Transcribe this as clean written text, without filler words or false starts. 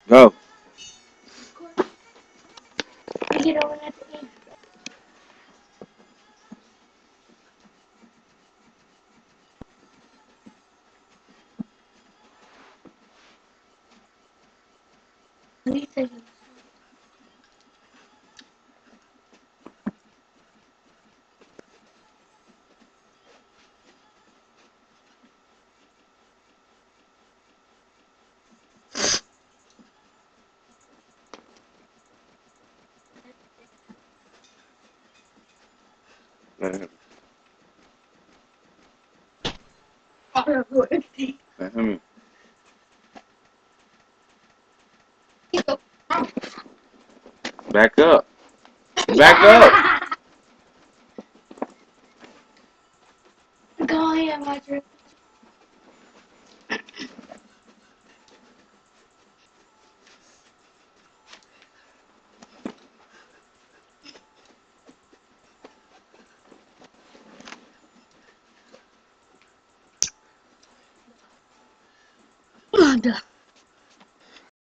Go. I get over at the end. Let me say Let it. him. Back up. Back up. Go ahead, my trip. I'm done.